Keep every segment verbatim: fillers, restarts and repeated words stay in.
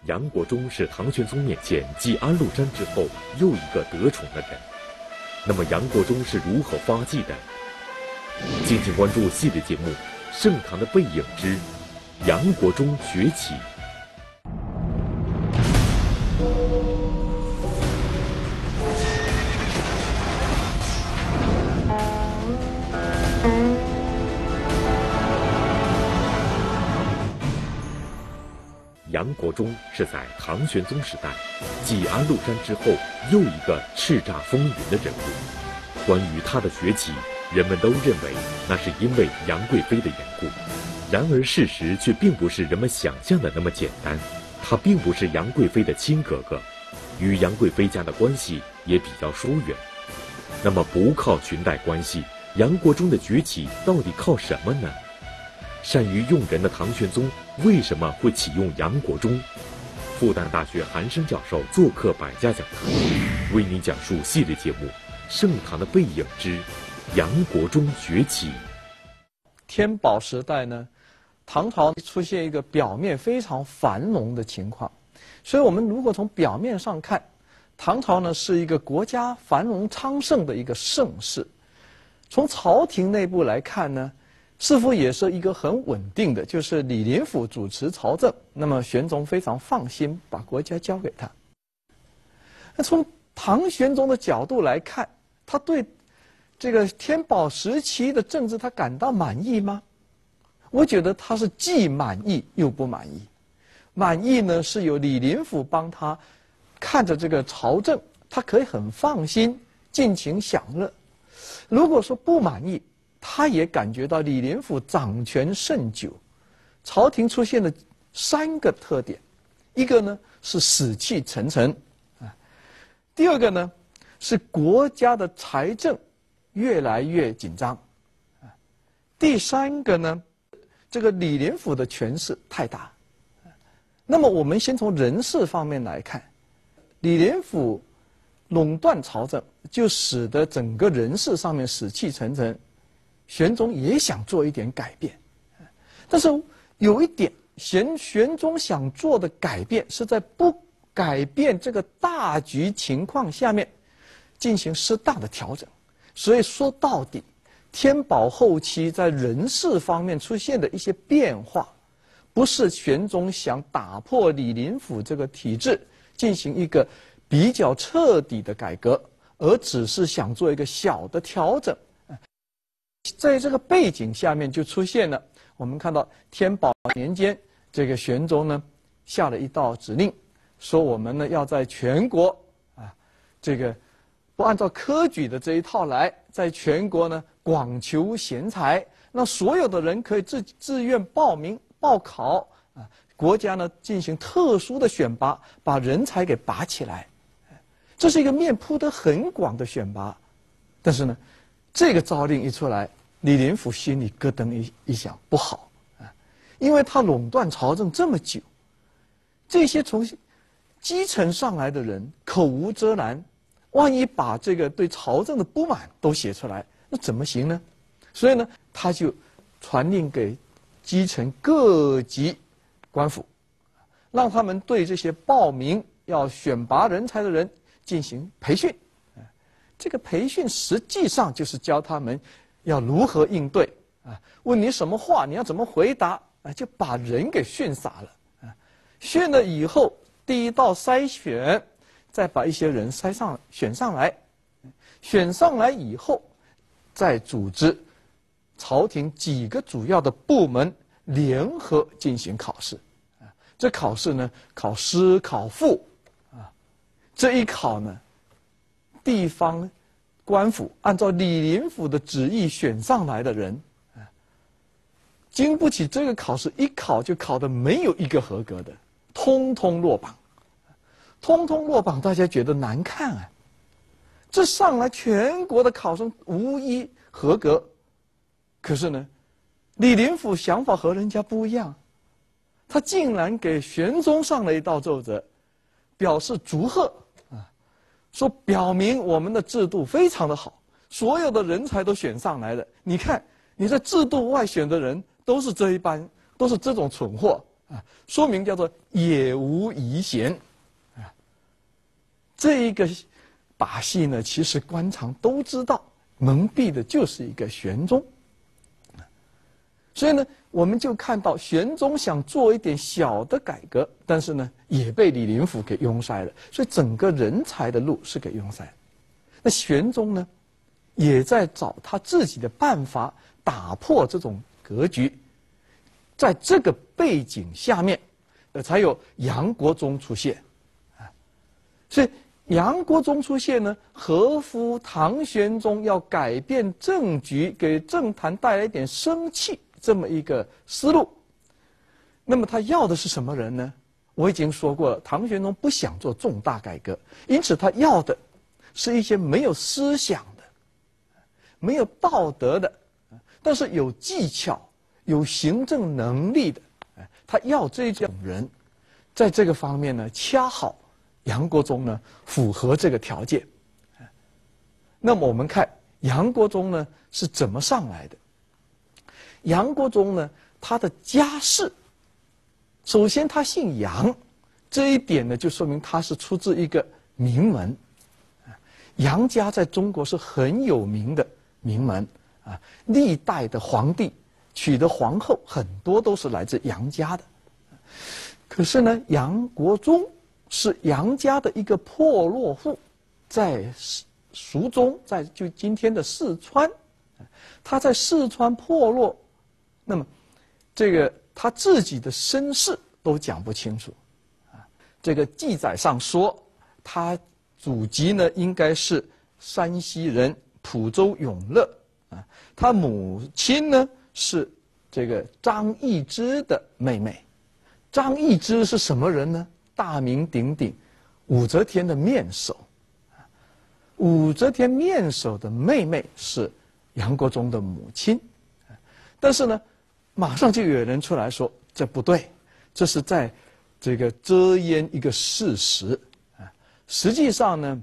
杨国忠是唐玄宗面前继安禄山之后又一个得宠的人。那么杨国忠是如何发迹的？敬请关注系列节目《盛唐的背影之杨国忠崛起》。杨国忠是在唐玄宗时代继安禄山之后又一个叱咤风云的人物。关于他的崛起，人们都认为那是因为杨贵妃的缘故，然而事实却并不是人们想象的那么简单。他并不是杨贵妃的亲哥哥，与杨贵妃家的关系也比较疏远。那么不靠裙带关系，杨国忠的崛起到底靠什么呢？善于用人的唐玄宗为什么会启用杨国忠？复旦大学韩生教授做客百家讲坛，为您讲述系列节目《盛唐的背影之杨国忠崛起》。 天宝时代呢，唐朝出现一个表面非常繁荣的情况，所以我们如果从表面上看，唐朝呢是一个国家繁荣昌盛的一个盛世。从朝廷内部来看呢，似乎也是一个很稳定的，就是李林甫主持朝政，那么玄宗非常放心把国家交给他。那从唐玄宗的角度来看，他对这个天宝时期的政治他感到满意吗？我觉得他是既满意又不满意。满意呢是有李林甫帮他看着这个朝政，他可以很放心尽情享乐。如果说不满意，他也感觉到李林甫掌权甚久，朝廷出现了三个特点：一个呢是死气沉沉，啊；第二个呢是国家的财政越来越紧张，啊；第三个呢，这个李林甫的权势太大。那么我们先从人事方面来看，李林甫垄断朝政，就使得整个人事上面死气沉沉。玄宗也想做一点改变，但是有一点，玄玄宗想做的改变是在不改变这个大局情况下面进行适当的调整。所以说到底，天宝后期在人事方面出现的一些变化，不是玄宗想打破李林甫这个体制进行一个比较彻底的改革，而只是想做一个小的调整。在这个背景下面就出现了，我们看到天宝年间，这个玄宗呢下了一道指令，说我们呢要在全国啊，这个不按照科举的这一套来，在全国呢广求贤才，那所有的人可以自自愿报名报考啊，国家呢进行特殊的选拔，把人才给拔起来。这是一个面铺得很广的选拔，但是呢，这个诏令一出来，李林甫心里咯噔一一想，不好啊，因为他垄断朝政这么久，这些从基层上来的人口无遮拦，万一把这个对朝政的不满都写出来，那怎么行呢？所以呢，他就传令给基层各级官府，让他们对这些报名要选拔人才的人进行培训。这个培训实际上就是教他们要如何应对啊，问你什么话你要怎么回答啊，就把人给训傻了啊。训了以后，第一道筛选，再把一些人筛上选上来，选上来以后，再组织朝廷几个主要的部门联合进行考试啊。这考试呢，考诗考赋啊，这一考呢，地方官府按照李林甫的旨意选上来的人，啊，经不起这个考试，一考就考的没有一个合格的，通通落榜，通通落榜，大家觉得难看啊！这上来全国的考生无一合格，可是呢，李林甫想法和人家不一样，他竟然给玄宗上了一道奏折，表示祝贺。说表明我们的制度非常的好，所有的人才都选上来了。你看，你在制度外选的人都是这一班，都是这种蠢货， 啊，说明叫做也无遗贤啊。这一个把戏呢，其实官场都知道，蒙蔽的就是一个玄宗。所以呢，我们就看到玄宗想做一点小的改革，但是呢，也被李林甫给拥塞了。所以整个人才的路是给拥塞。那玄宗呢，也在找他自己的办法打破这种格局。在这个背景下面，呃，才有杨国忠出现，啊，所以杨国忠出现呢，合乎唐玄宗要改变政局，给政坛带来一点生气这么一个思路。那么他要的是什么人呢？我已经说过了，唐玄宗不想做重大改革，因此他要的是一些没有思想的、没有道德的，但是有技巧、有行政能力的，他要这种人。在这个方面呢，恰好杨国忠呢符合这个条件。那么我们看杨国忠呢是怎么上来的？杨国忠呢，他的家世，首先他姓杨，这一点呢就说明他是出自一个名门。杨家在中国是很有名的名门啊，历代的皇帝娶的皇后很多都是来自杨家的。可是呢，杨国忠是杨家的一个破落户，在蜀中，在就今天的四川，他在四川破落，那么这个他自己的身世都讲不清楚啊。这个记载上说，他祖籍呢应该是山西人，蒲州永乐啊。他母亲呢是这个张易之的妹妹。张易之是什么人呢？大名鼎鼎，武则天的面首。武则天面首的妹妹是杨国忠的母亲。但是呢，马上就有人出来说这不对，这是在这个遮掩一个事实啊。实际上呢，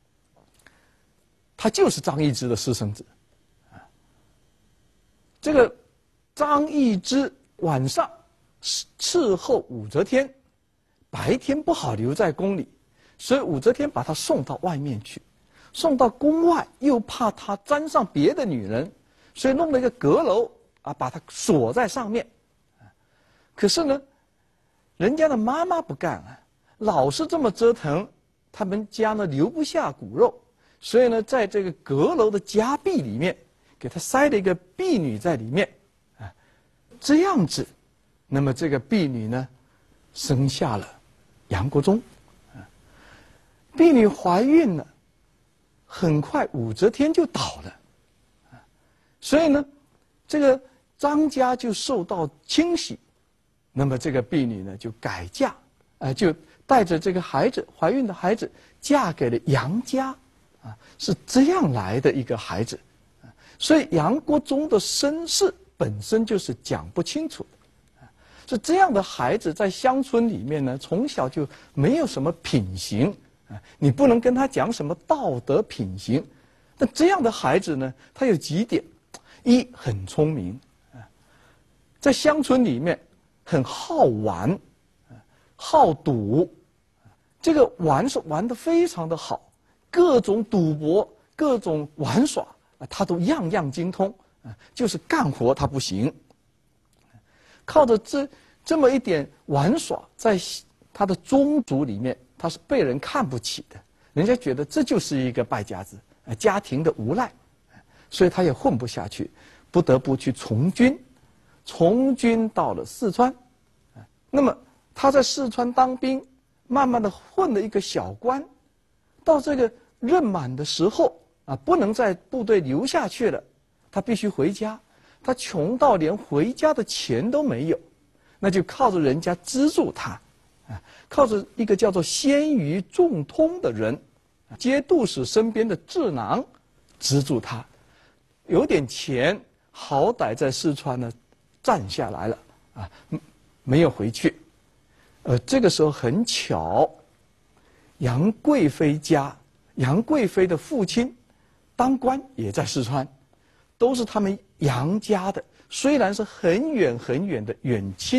他就是张易之的私生子啊。这个张易之晚上伺候武则天，白天不好留在宫里，所以武则天把他送到外面去，送到宫外又怕他沾上别的女人，所以弄了一个阁楼啊，把他锁在上面。可是呢，人家的妈妈不干啊，老是这么折腾，他们家呢留不下骨肉，所以呢，在这个阁楼的夹壁里面，给他塞了一个婢女在里面啊，这样子。那么这个婢女呢，生下了杨国忠，啊，婢女怀孕了，很快武则天就倒了，啊，所以呢，这个张家就受到清洗，那么这个婢女呢就改嫁，啊、呃，就带着这个孩子，怀孕的孩子嫁给了杨家，啊，是这样来的一个孩子，啊，所以杨国忠的身世本身就是讲不清楚的。是这样的孩子在乡村里面呢，从小就没有什么品行啊，你不能跟他讲什么道德品行。那这样的孩子呢，他有几点：一，很聪明啊，在乡村里面很好玩啊，好赌，这个玩是玩得非常的好，各种赌博、各种玩耍啊，他都样样精通啊，就是干活他不行。靠着这这么一点玩耍，在他的宗族里面，他是被人看不起的，人家觉得这就是一个败家子，呃，家庭的无赖，所以他也混不下去，不得不去从军，从军到了四川，那么他在四川当兵，慢慢的混了一个小官，到这个任满的时候啊，不能在部队留下去了，他必须回家。他穷到连回家的钱都没有，那就靠着人家资助他，啊，靠着一个叫做鲜于仲通的人，节度使身边的智囊资助他，有点钱，好歹在四川呢站下来了啊，没有回去。呃，这个时候很巧，杨贵妃家，杨贵妃的父亲当官也在四川。都是他们杨家的，虽然是很远很远的远亲，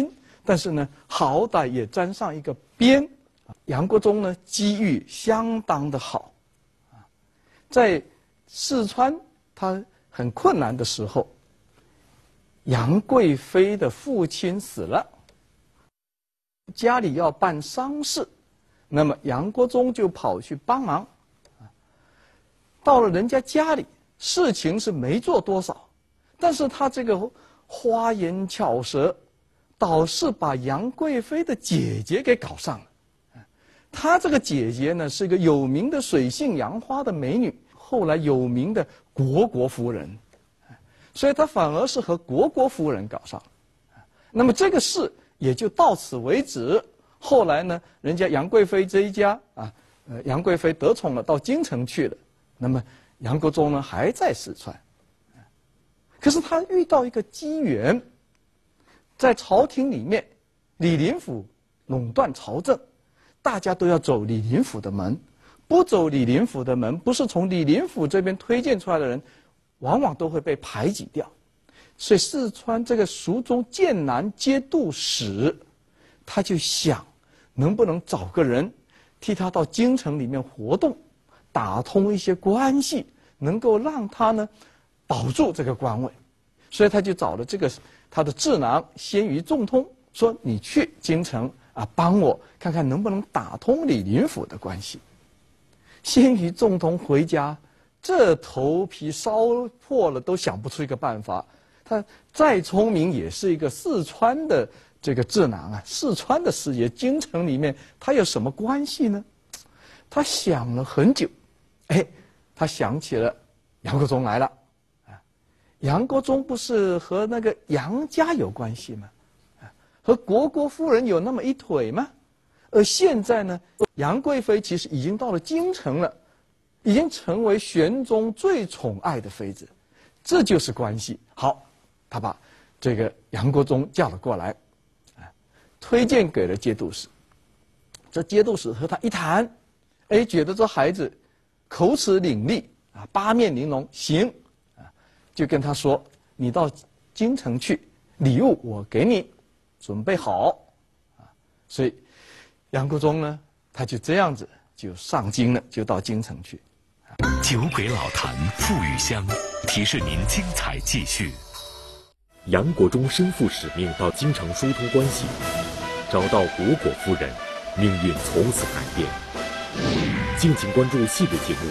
但是呢，好歹也沾上一个边。杨国忠呢，机遇相当的好，在四川他很困难的时候，杨贵妃的父亲死了，家里要办丧事，那么杨国忠就跑去帮忙。到了人家家里，事情是没做多少，但是他这个花言巧舌，倒是把杨贵妃的姐姐给搞上了。她这个姐姐呢，是一个有名的水性杨花的美女，后来有名的虢国夫人，所以她反而是和虢国夫人搞上了。那么这个事也就到此为止。后来呢，人家杨贵妃这一家啊，呃，杨贵妃得宠了，到京城去了。那么杨国忠呢，还在四川。可是他遇到一个机缘，在朝廷里面，李林甫垄断朝政，大家都要走李林甫的门，不走李林甫的门，不是从李林甫这边推荐出来的人，往往都会被排挤掉。所以四川这个蜀中剑南节度使，他就想能不能找个人替他到京城里面活动，打通一些关系，能够让他呢保住这个官位。所以他就找了这个他的智囊鲜于仲通，说你去京城啊，帮我看看能不能打通李林甫的关系。鲜于仲通回家，这头皮烧破了都想不出一个办法。他再聪明，也是一个四川的这个智囊啊，四川的事业，京城里面他有什么关系呢？他想了很久，哎，他想起了杨国忠来了。杨国忠不是和那个杨家有关系吗？和虢国夫人有那么一腿吗？而现在呢，杨贵妃其实已经到了京城了，已经成为玄宗最宠爱的妃子，这就是关系。好，他把这个杨国忠叫了过来，推荐给了节度使。这节度使和他一谈，哎，觉得这孩子口齿伶俐啊，八面玲珑，行。就跟他说，你到京城去，礼物我给你准备好啊。所以杨国忠呢，他就这样子就上京了，就到京城去。 酒鬼老坛馥郁香提示您精彩继续。 杨国忠身负使命到京城疏通关系，找到虢国夫人，命运从此改变。敬请关注系列节目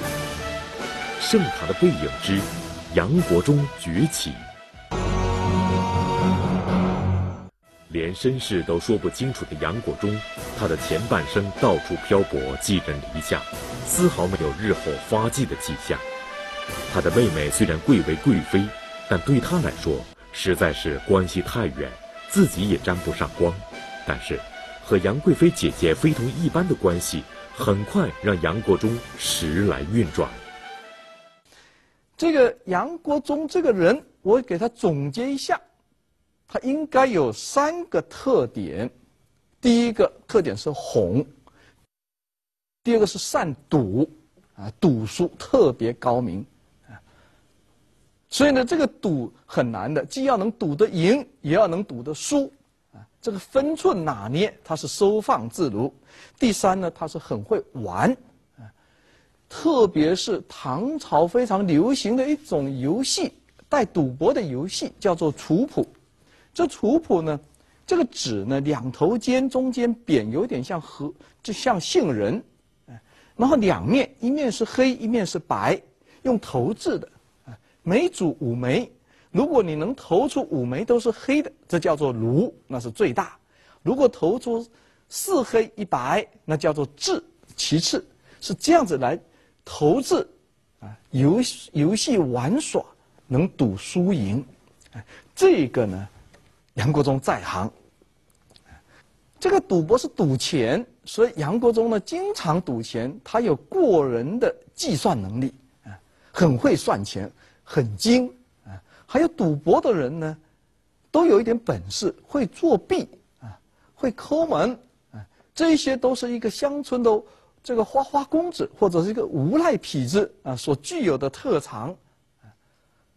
《盛唐的背影之杨国忠崛起》。连身世都说不清楚的杨国忠，他的前半生到处漂泊，寄人篱下，丝毫没有日后发迹的迹象。他的妹妹虽然贵为贵妃，但对他来说实在是关系太远，自己也沾不上光。但是和杨贵妃姐姐非同一般的关系，很快让杨国忠时来运转。 这个杨国忠这个人，我给他总结一下，他应该有三个特点。第一个特点是哄，第二个是善赌，啊，赌术特别高明，啊，所以呢，这个赌很难的，既要能赌得赢，也要能赌得输，啊，这个分寸拿捏，他是收放自如。第三呢，他是很会玩。特别是唐朝非常流行的一种游戏，带赌博的游戏，叫做楚谱。这楚谱呢，这个纸呢，两头尖，中间扁，有点像河，就像杏仁，然后两面，一面是黑，一面是白，用投掷的，每组五枚。如果你能投出五枚都是黑的，这叫做卢，那是最大；如果投出四黑一白，那叫做智，其次。是这样子来投掷啊，游游戏玩耍，能赌输赢，啊，这个呢，杨国忠在行。这个赌博是赌钱，所以杨国忠呢经常赌钱，他有过人的计算能力啊，很会算钱，很精啊。还有赌博的人呢，都有一点本事，会作弊啊，会抠门啊，这些都是一个乡村的这个花花公子或者是一个无赖痞子啊所具有的特长。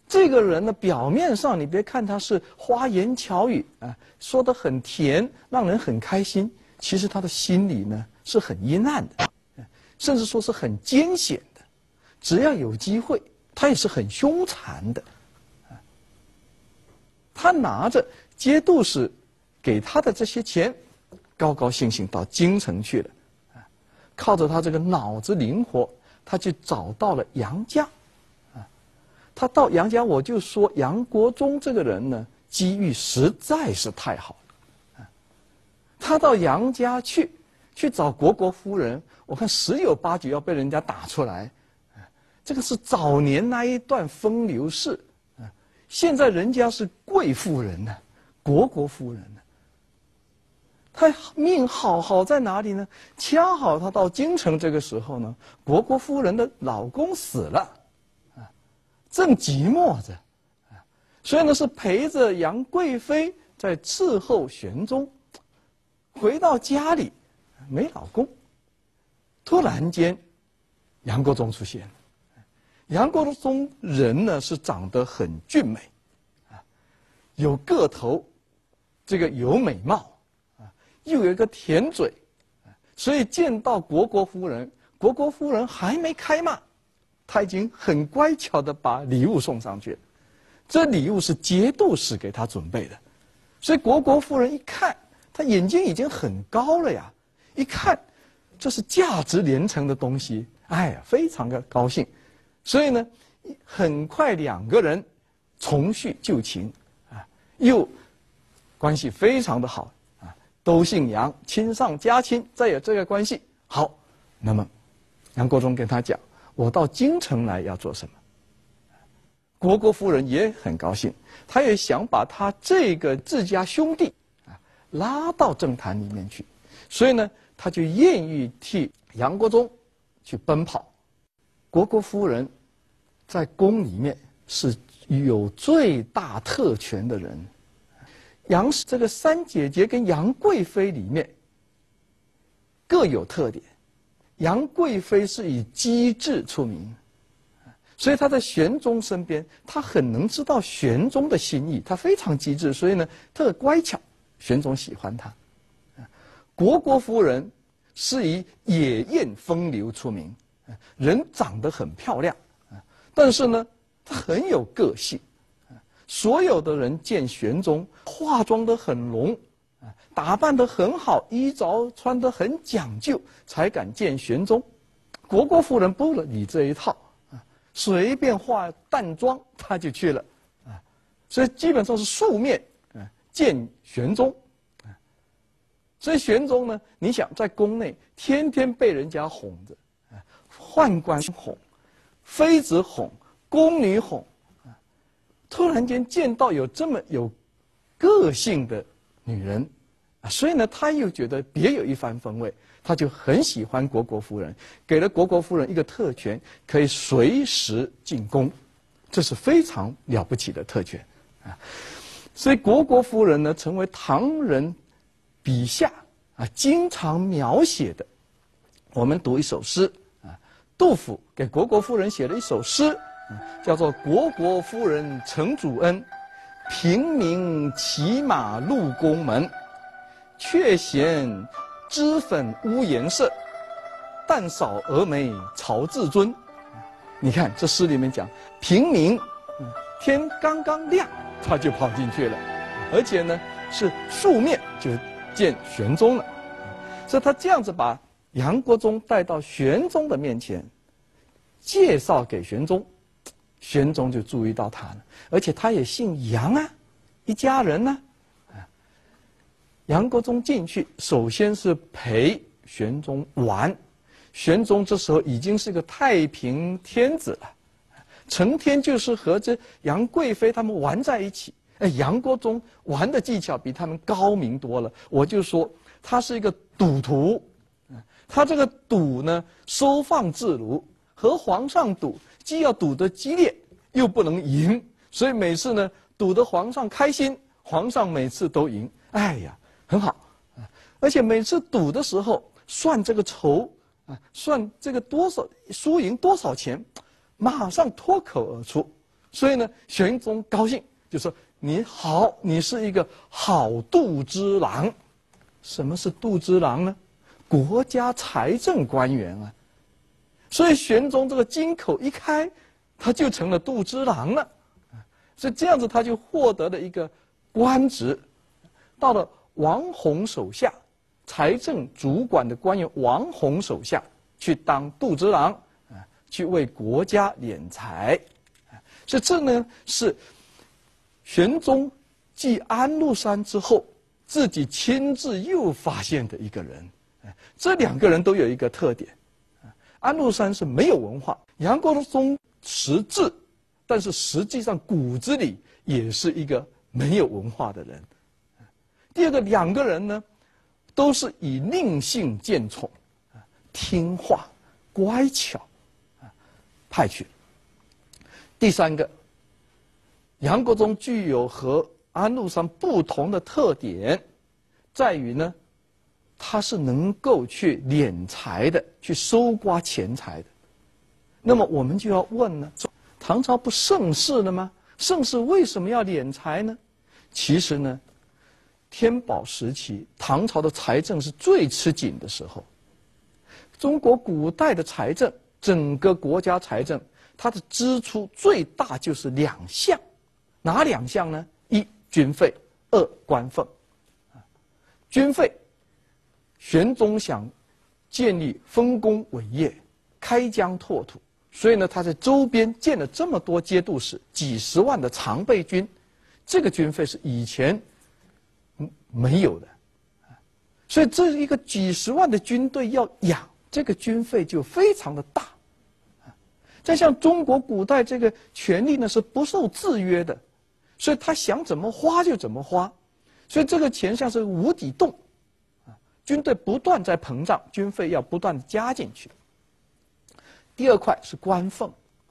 这个人呢，表面上你别看他是花言巧语啊，说得很甜，让人很开心，其实他的心里呢是很阴暗的，甚至说是很艰险的。只要有机会，他也是很凶残的。他拿着节度使给他的这些钱，高高兴兴到京城去了，靠着他这个脑子灵活，他就找到了杨家。他到杨家，我就说杨国忠这个人呢，机遇实在是太好了。他到杨家去，去找虢国夫人，我看十有八九要被人家打出来。这个是早年那一段风流事，现在人家是贵夫人呢，虢国夫人呢。他命好好在哪里呢？恰好他到京城这个时候呢，虢国夫人的老公死了。正寂寞着，所以呢是陪着杨贵妃在伺候玄宗。回到家里，没老公。突然间，杨国忠出现了。杨国忠人呢是长得很俊美，啊，有个头，这个有美貌，啊，又有一个甜嘴，所以见到虢国夫人，虢国夫人还没开骂。他已经很乖巧的把礼物送上去了，这礼物是节度使给他准备的，所以虢国夫人一看，他眼睛已经很高了呀，一看这是价值连城的东西，哎呀，非常的高兴，所以呢，很快两个人重叙旧情啊，又关系非常的好啊，都姓杨，亲上加亲，再有这个关系好，那么杨国忠跟他讲。我到京城来要做什么？虢国夫人也很高兴，她也想把他这个自家兄弟啊拉到政坛里面去，所以呢，他就愿意替杨国忠去奔跑。虢国夫人在宫里面是有最大特权的人。杨这个三姐姐跟杨贵妃里面各有特点。杨贵妃是以机智出名，所以她在玄宗身边，她很能知道玄宗的心意，她非常机智，所以呢，特乖巧，玄宗喜欢她。虢国夫人是以野艳风流出名，人长得很漂亮，但是呢，她很有个性。所有的人见玄宗，化妆得很浓。打扮得很好，衣着穿得很讲究，才敢见玄宗。虢国夫人不理这一套，随便化淡妆，她就去了，所以基本上是素面见玄宗。所以玄宗呢，你想在宫内天天被人家哄着，宦官哄，妃子哄，宫女哄，突然间见到有这么有个性的女人。所以呢，他又觉得别有一番风味，他就很喜欢虢国夫人，给了虢国夫人一个特权，可以随时进宫，这是非常了不起的特权啊。所以虢国夫人呢，成为唐人笔下啊经常描写的。我们读一首诗啊，杜甫给虢国夫人写了一首诗，叫做《虢国夫人承主恩，平明骑马入宫门。却嫌脂粉污颜色，但少蛾眉曹至尊。你看这诗里面讲，平明，天刚刚亮，他就跑进去了，而且呢是素面就见玄宗了。所以他这样子把杨国忠带到玄宗的面前，介绍给玄宗，玄宗就注意到他了，而且他也姓杨啊，一家人呢、啊。杨国忠进去，首先是陪玄宗玩。玄宗这时候已经是个太平天子了，成天就是和这杨贵妃他们玩在一起。哎，杨国忠玩的技巧比他们高明多了。我就说他是一个赌徒，他这个赌呢收放自如，和皇上赌，既要赌得激烈，又不能赢，所以每次呢赌得皇上开心，皇上每次都赢。哎呀！很好，而且每次赌的时候算这个筹啊，算这个多少输赢多少钱，马上脱口而出， 所以呢，玄宗高兴，就说你好，你是一个好度之郎。什么是度之郎呢？国家财政官员啊。所以玄宗这个金口一开，他就成了度之郎了。所以这样子他就获得了一个官职，到了王弘手下，财政主管的官员王弘手下去当度之郎，啊，去为国家敛财。所以这呢是玄宗继安禄山之后自己亲自又发现的一个人。这两个人都有一个特点，安禄山是没有文化，杨国忠识字，但是实际上骨子里也是一个没有文化的人。第二个，两个人呢都是以佞幸见宠，听话乖巧派去。第三个，杨国忠具有和安禄山不同的特点，在于呢他是能够去敛财的，去搜刮钱财的。那么我们就要问呢，唐朝不盛世了吗？盛世为什么要敛财呢？其实呢，天宝时期唐朝的财政是最吃紧的时候。中国古代的财政，整个国家财政，它的支出最大就是两项，哪两项呢？一，军费；二，官俸。军费，玄宗想建立丰功伟业，开疆拓土，所以呢，他在周边建了这么多节度使，几十万的常备军，这个军费是以前没有的，所以这一个几十万的军队要养，这个军费就非常的大。再像中国古代这个权力呢是不受制约的，所以他想怎么花就怎么花，所以这个钱像是无底洞。军队不断在膨胀，军费要不断加进去。第二块是官俸。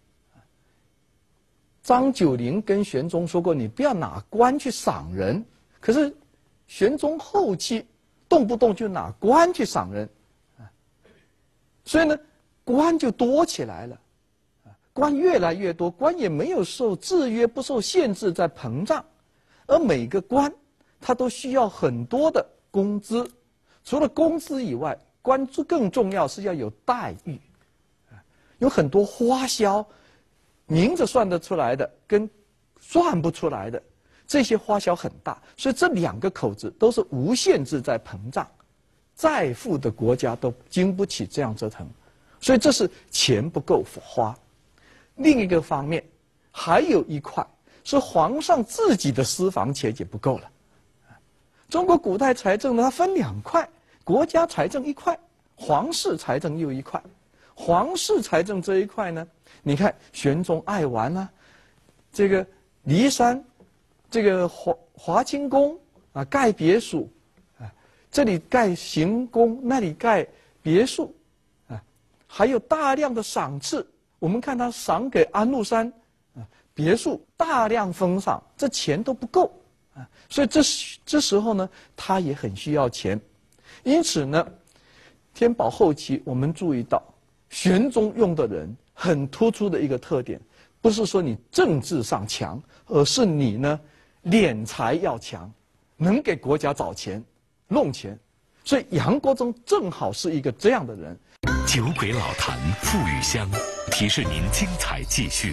张九龄跟玄宗说过，你不要拿官去赏人。可是玄宗后期动不动就拿官去赏人，所以呢，官就多起来了。官越来越多，官也没有受制约，不受限制，在膨胀。而每个官他都需要很多的工资。除了工资以外，官更重要是要有待遇，有很多花销，明着算得出来的跟算不出来的，这些花销很大，所以这两个口子都是无限制在膨胀，再富的国家都经不起这样折腾，所以这是钱不够花。另一个方面，还有一块是皇上自己的私房钱也不够了。中国古代财政呢，它分两块。国家财政一块，皇室财政又一块。皇室财政这一块呢，你看玄宗爱玩啊，这个骊山，这个华华清宫啊，盖别墅啊，这里盖行宫，那里盖别墅啊，还有大量的赏赐。我们看他赏给安禄山啊，别墅大量封赏，这钱都不够啊，所以这这时候呢，他也很需要钱。因此呢，天宝后期我们注意到，玄宗用的人很突出的一个特点，不是说你政治上强，而是你呢敛财要强，能给国家找钱、弄钱。所以杨国忠正好是一个这样的人。 酒鬼老坛馥郁香，提示您精彩继续。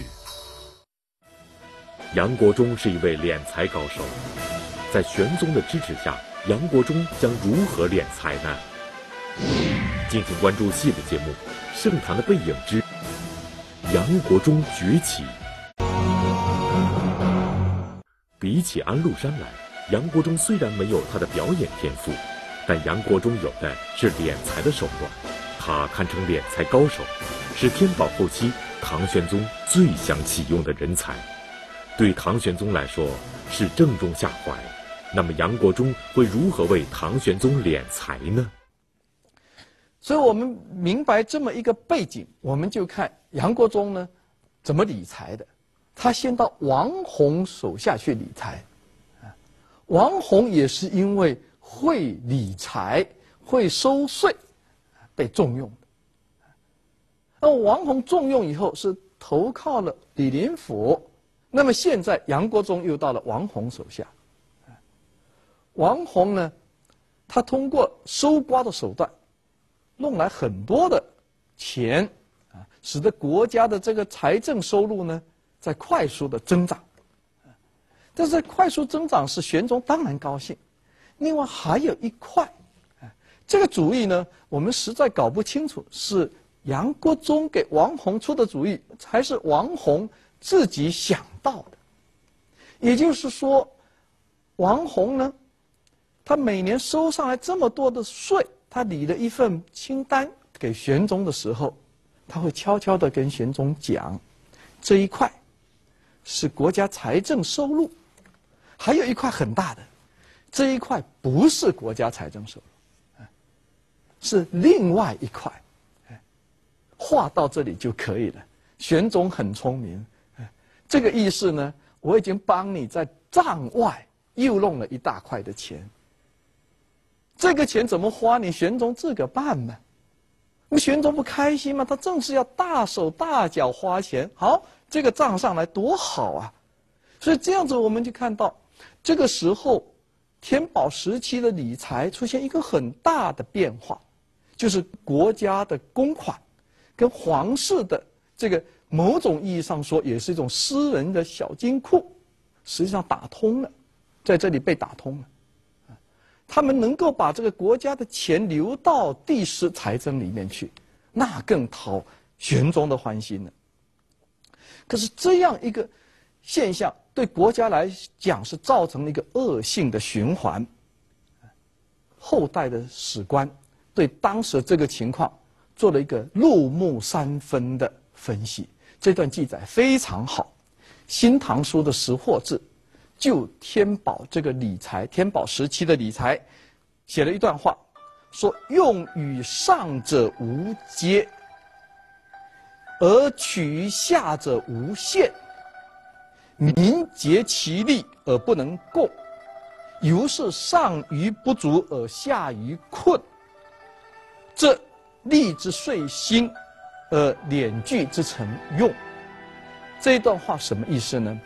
杨国忠是一位敛财高手，在玄宗的支持下，杨国忠将如何敛财呢？敬请关注系列节目《盛唐的背影之杨国忠崛起》。比起安禄山来，杨国忠虽然没有他的表演天赋，但杨国忠有的是敛财的手段，他堪称敛财高手，是天宝后期唐玄宗最想启用的人才。对唐玄宗来说是正中下怀。那么杨国忠会如何为唐玄宗敛财呢？ 所以我们明白这么一个背景，我们就看杨国忠呢怎么理财的。他先到王弘手下去理财，王弘也是因为会理财、会收税被重用的。那王弘重用以后，是投靠了李林甫， 那么现在杨国忠又到了王洪手下，王洪呢，他通过收刮的手段，弄来很多的钱啊，使得国家的这个财政收入呢在快速的增长。但是快速增长是玄宗当然高兴，另外还有一块，这个主意呢，我们实在搞不清楚是杨国忠给王洪出的主意，还是王洪自己想到的。也就是说，王洪呢，他每年收上来这么多的税，他理了一份清单给玄宗的时候，他会悄悄地跟玄宗讲，这一块是国家财政收入，还有一块很大的，这一块不是国家财政收入，是另外一块。画到这里就可以了。玄宗很聪明，这个意思呢，我已经帮你在帐外又弄了一大块的钱。这个钱怎么花，你玄宗自个办嘛。那玄宗不开心吗？他正是要大手大脚花钱，好，这个账上来多好啊！所以这样子我们就看到，这个时候天宝时期的理财出现一个很大的变化，就是国家的公款跟皇室的这个某种意义上说也是一种私人的小金库，实际上打通了，在这里被打通了。他们能够把这个国家的钱流到帝室财政里面去，那更讨玄宗的欢心了。可是这样一个现象对国家来讲是造成了一个恶性的循环。后代的史官对当时这个情况做了一个入木三分的分析，这段记载非常好。新唐书的识货志就天宝这个理财，天宝时期的理财写了一段话，说用与上者无接，而取于下者无限，民竭其力而不能共，由是上于不足而下于困，这利之税兴而敛聚之成用。这一段话什么意思呢？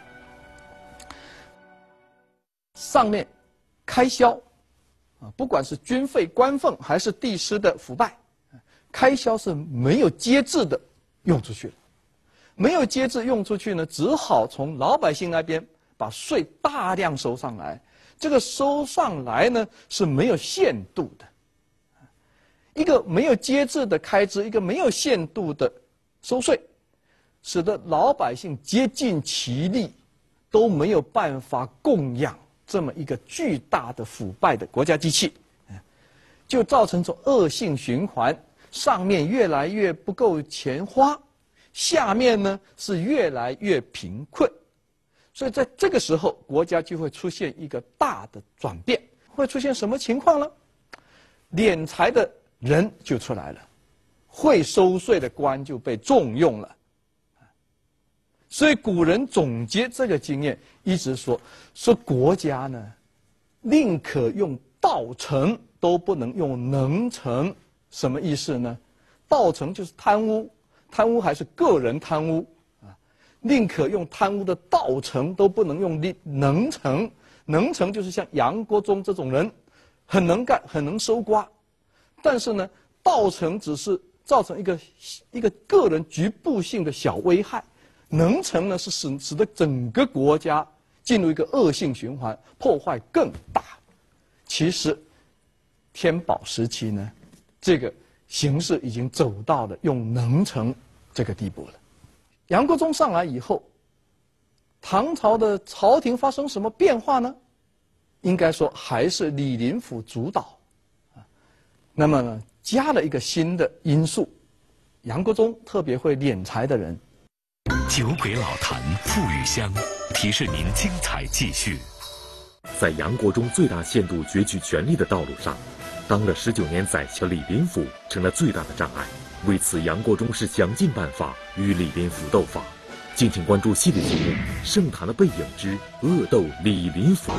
上面开销啊，不管是军费、官俸还是帝师的腐败，开销是没有节制的用出去了。没有节制用出去呢，只好从老百姓那边把税大量收上来。这个收上来呢是没有限度的。一个没有节制的开支，一个没有限度的收税，使得老百姓竭尽其力都没有办法供养这么一个巨大的腐败的国家机器，就造成一种恶性循环，上面越来越不够钱花，下面呢是越来越贫困。所以在这个时候，国家就会出现一个大的转变。会出现什么情况呢？敛财的人就出来了，会收税的官就被重用了。所以古人总结这个经验，一直说说国家呢，宁可用道成，都不能用能成。什么意思呢？道成就是贪污，贪污还是个人贪污啊？宁可用贪污的道成，都不能用能成。能成就是像杨国忠这种人，很能干，很能收刮，但是呢，道成只是造成一个一个个人局部性的小危害。能成呢，是使使得整个国家进入一个恶性循环，破坏更大。其实，天宝时期呢，这个形势已经走到了用能成这个地步了。杨国忠上来以后，唐朝的朝廷发生什么变化呢？应该说还是李林甫主导，那么呢，加了一个新的因素，杨国忠特别会敛财的人。 酒鬼老坛馥郁香，提示您精彩继续。 在杨国忠最大限度攫取权力的道路上，当了十九年宰相的李林甫成了最大的障碍。为此，杨国忠是想尽办法与李林甫斗法。敬请关注系列节目《盛唐的背影之恶斗李林甫》。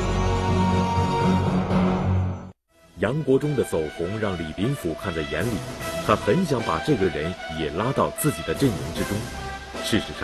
杨国忠的走红让李林甫看在眼里，他很想把这个人也拉到自己的阵营之中。事实上，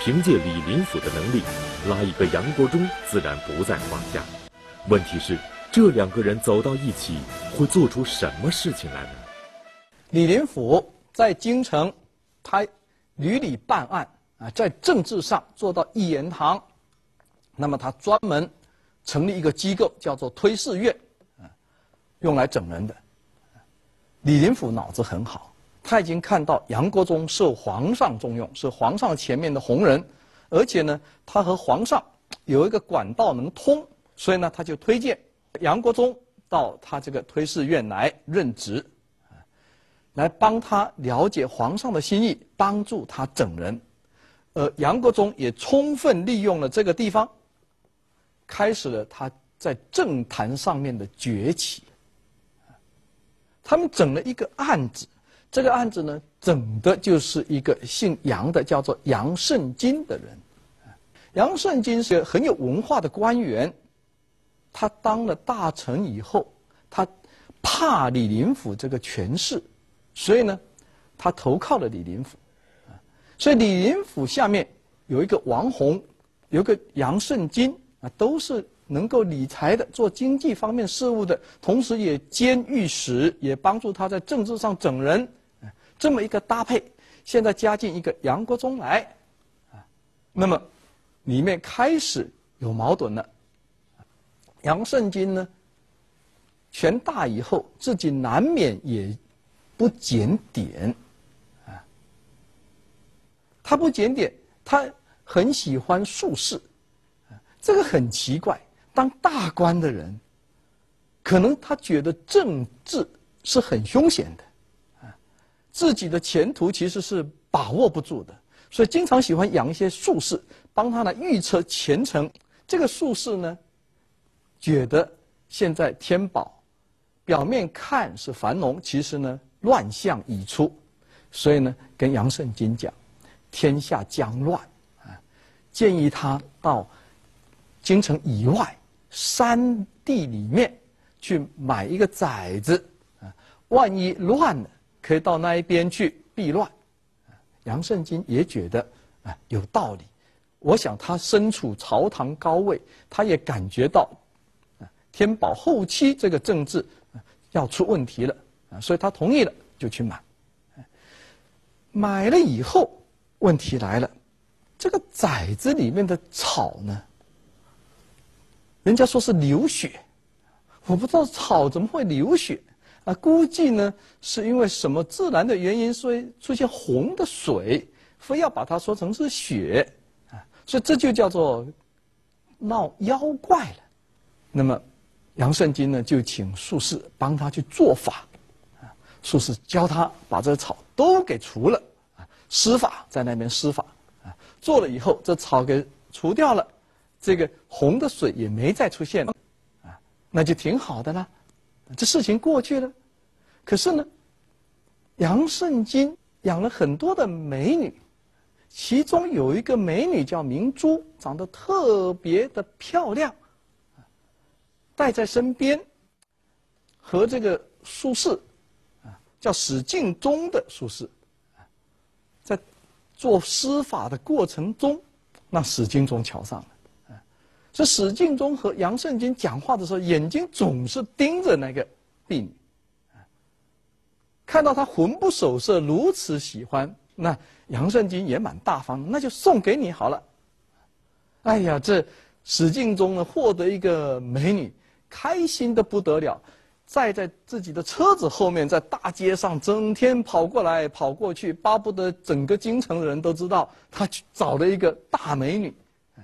凭借李林甫的能力，拉一个杨国忠自然不在话下。问题是，这两个人走到一起，会做出什么事情来呢？ 李林甫在京城，他屡屡办案啊，在政治上做到一言堂。那么他专门成立一个机构，叫做推事院，啊，用来整人的。李林甫脑子很好，他已经看到杨国忠受皇上重用，是皇上前面的红人，而且呢，他和皇上有一个管道能通，所以呢，他就推荐杨国忠到他这个推事院来任职，来帮他了解皇上的心意，帮助他整人。而杨国忠也充分利用了这个地方，开始了他在政坛上面的崛起。他们整了一个案子，这个案子呢，整的就是一个姓杨的，叫做杨胜金的人。杨胜金是很有文化的官员，他当了大臣以后，他怕李林甫这个权势，所以呢，他投靠了李林甫。所以李林甫下面有一个王弘，有一个杨胜金啊，都是能够理财的，做经济方面事务的，同时也兼御史，也帮助他在政治上整人，这么一个搭配，现在加进一个杨国忠来，啊，那么里面开始有矛盾了。杨胜金呢，权大以后，自己难免也不检点，啊，他不检点，他很喜欢术士，啊，这个很奇怪。当大官的人，可能他觉得政治是很凶险的，啊，自己的前途其实是把握不住的，所以经常喜欢养一些术士，帮他来预测前程。这个术士呢，觉得现在天宝表面看是繁荣，其实呢乱象已出，所以呢跟杨胜金讲，天下将乱，啊，建议他到京城以外山地里面去买一个寨子，啊，万一乱了，可以到那一边去避乱。啊，杨胜金也觉得啊有道理。我想他身处朝堂高位，他也感觉到啊天宝后期这个政治啊要出问题了，啊，所以他同意了，就去买。买了以后，问题来了，这个寨子里面的草呢，人家说是流血，我不知道草怎么会流血啊？估计呢是因为什么自然的原因，所以出现红的水，非要把它说成是血啊，所以这就叫做闹妖怪了。那么杨胜金呢就请术士帮他去做法，啊，术士教他把这个草都给除了，啊，施法在那边施法，啊，做了以后这草给除掉了。这个红的水也没再出现了，啊，那就挺好的啦，这事情过去了。可是呢，杨胜金养了很多的美女，其中有一个美女叫明珠，长得特别的漂亮，带在身边，和这个术士，啊，叫史敬宗的术士，在做施法的过程中，让史敬宗瞧上了。所以史敬宗和杨胜金讲话的时候，眼睛总是盯着那个婢女，看到她魂不守舍，如此喜欢，那杨胜金也蛮大方，那就送给你好了。哎呀，这史敬宗呢获得一个美女，开心的不得了，载在自己的车子后面，在大街上整天跑过来跑过去，巴不得整个京城的人都知道他去找了一个大美女。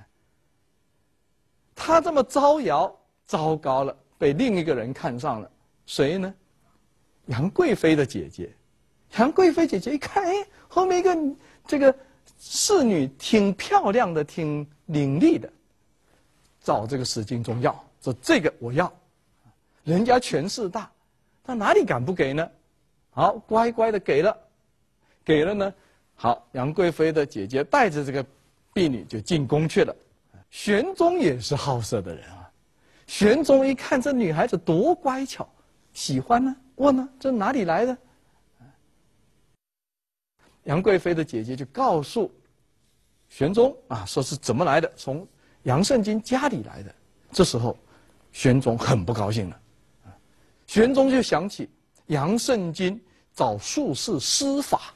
他这么招摇，糟糕了，被另一个人看上了。谁呢？杨贵妃的姐姐。杨贵妃姐姐一看，哎，后面一个这个侍女挺漂亮的，挺伶俐的，找这个史敬宗要，说这个我要。人家权势大，他哪里敢不给呢？好，乖乖的给了，给了呢。好，杨贵妃的姐姐带着这个婢女就进宫去了。玄宗也是好色的人啊，玄宗一看这女孩子多乖巧，喜欢呢，问呢，这哪里来的？杨贵妃的姐姐就告诉玄宗啊，说是怎么来的？从杨圣金家里来的。这时候，玄宗很不高兴了。玄宗就想起杨圣金找术士施法。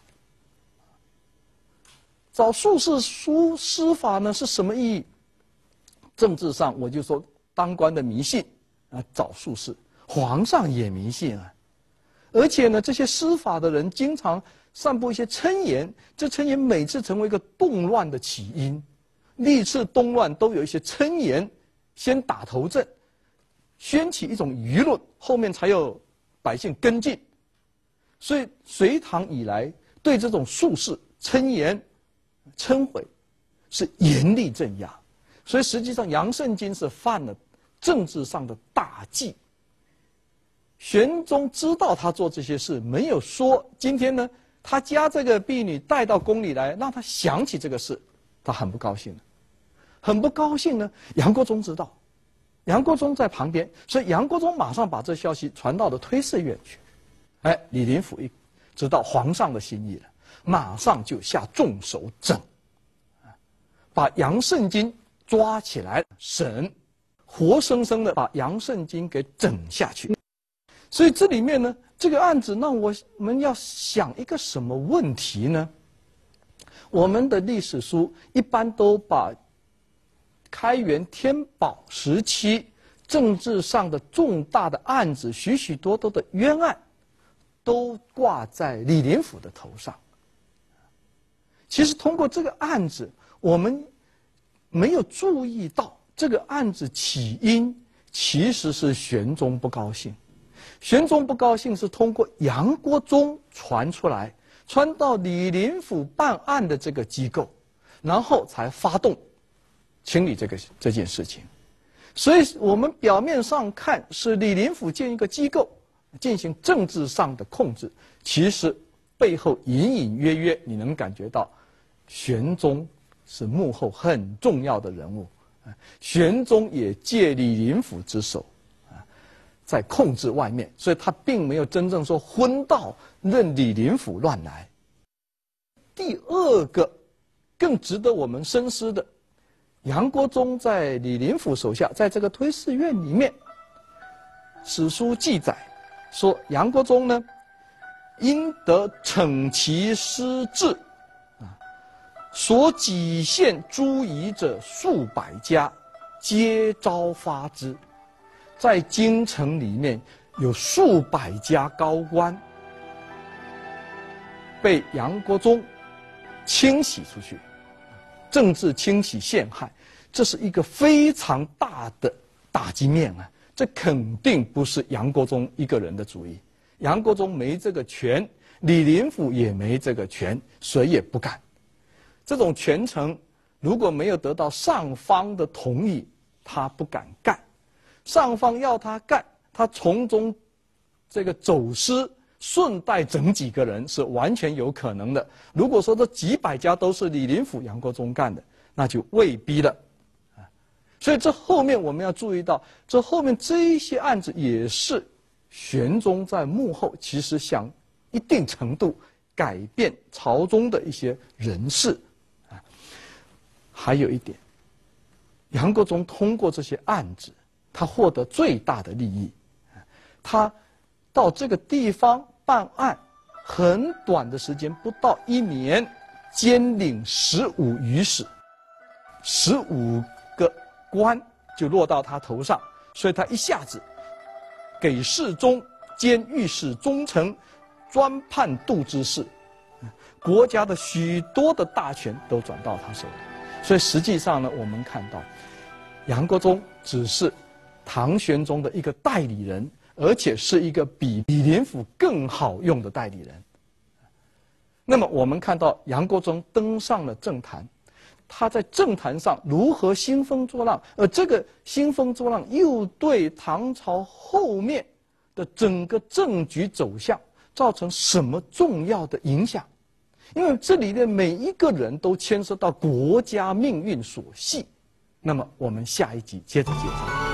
找术士书施法呢是什么意义？政治上我就说当官的迷信啊，找术士，皇上也迷信啊。而且呢，这些施法的人经常散布一些谶言，这谶言每次成为一个动乱的起因，历次动乱都有一些谶言先打头阵，掀起一种舆论，后面才有百姓跟进。所以隋唐以来对这种术士谶言谶毁是严厉镇压，所以实际上杨圣金是犯了政治上的大忌。玄宗知道他做这些事，没有说今天呢，他将这个婢女带到宫里来，让他想起这个事，他很不高兴了，很不高兴呢。杨国忠知道，杨国忠在旁边，所以杨国忠马上把这消息传到了推事院去。哎，李林甫一知道皇上的心意了，马上就下重手整，把杨圣金抓起来审，活生生的把杨圣金给整下去。所以这里面呢，这个案子让我们要想一个什么问题呢？我们的历史书一般都把开元天宝时期政治上的重大的案子，许许多多的冤案，都挂在李林甫的头上。其实通过这个案子，我们没有注意到这个案子起因其实是玄宗不高兴。玄宗不高兴是通过杨国忠传出来，传到李林甫办案的这个机构，然后才发动清理这个这件事情。所以我们表面上看是李林甫建一个机构进行政治上的控制，其实背后隐隐约约你能感觉到玄宗是幕后很重要的人物，玄宗也借李林甫之手在控制外面，所以他并没有真正说昏道任李林甫乱来。第二个更值得我们深思的，杨国忠在李林甫手下，在这个推事院里面，史书记载说杨国忠呢，因得惩其失志，啊，所己县诸夷者数百家，皆招发之。在京城里面有数百家高官被杨国忠清洗出去，政治清洗陷害，这是一个非常大的打击面啊！这肯定不是杨国忠一个人的主意，杨国忠没这个权，李林甫也没这个权，谁也不干。这种权臣如果没有得到上方的同意，他不敢干。上方要他干，他从中这个走失，顺带整几个人是完全有可能的。如果说这几百家都是李林甫、杨国忠干的，那就未必了。所以这后面我们要注意到，这后面这些案子也是玄宗在幕后其实想一定程度改变朝中的一些人事。还有一点，杨国忠通过这些案子，他获得最大的利益。他到这个地方办案，很短的时间，不到一年，兼领十五御史，十五个官就落到他头上，所以他一下子给事中兼御史中丞，专判度之事，国家的许多的大权都转到他手里。所以实际上呢，我们看到杨国忠只是唐玄宗的一个代理人，而且是一个比李林甫更好用的代理人。那么我们看到杨国忠登上了政坛，他在政坛上如何兴风作浪，而这个兴风作浪又对唐朝后面的整个政局走向造成什么重要的影响？因为这里的每一个人都牵涉到国家命运所系。那么我们下一集接着介绍。